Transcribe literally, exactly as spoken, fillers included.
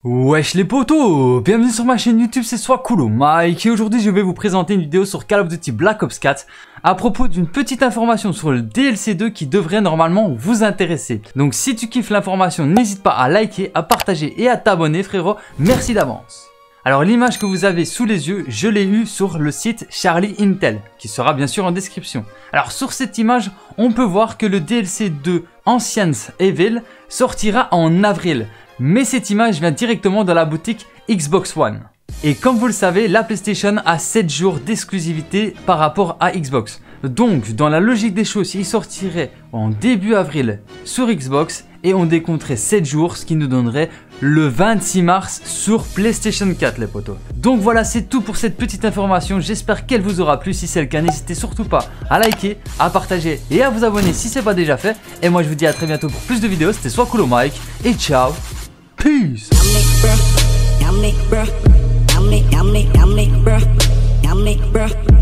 Wesh les potos, bienvenue sur ma chaîne YouTube, c'est Swakulo Mike et aujourd'hui je vais vous présenter une vidéo sur Call of Duty Black Ops quatre à propos d'une petite information sur le D L C deux qui devrait normalement vous intéresser. Donc si tu kiffes l'information, n'hésite pas à liker, à partager et à t'abonner frérot, merci d'avance. Alors l'image que vous avez sous les yeux, je l'ai eue sur le site Charlie Intel, qui sera bien sûr en description. Alors sur cette image, on peut voir que le D L C deux Ancients Evil sortira en avril. Mais cette image vient directement de la boutique Xbox One. Et comme vous le savez, la PlayStation a sept jours d'exclusivité par rapport à Xbox. Donc dans la logique des choses, il sortirait en début avril sur Xbox et on décompterait sept jours, ce qui nous donnerait le vingt-six mars sur PlayStation quatre les potos. Donc voilà, c'est tout pour cette petite information, j'espère qu'elle vous aura plu. Si c'est le cas, n'hésitez surtout pas à liker, à partager et à vous abonner si ce n'est pas déjà fait. Et moi je vous dis à très bientôt pour plus de vidéos, c'était Swakulo Mike et ciao. Peace. Yummy, bruh. Yummy, bruh. Yummy, yummy, yummy, bruh. Yummy, bruh.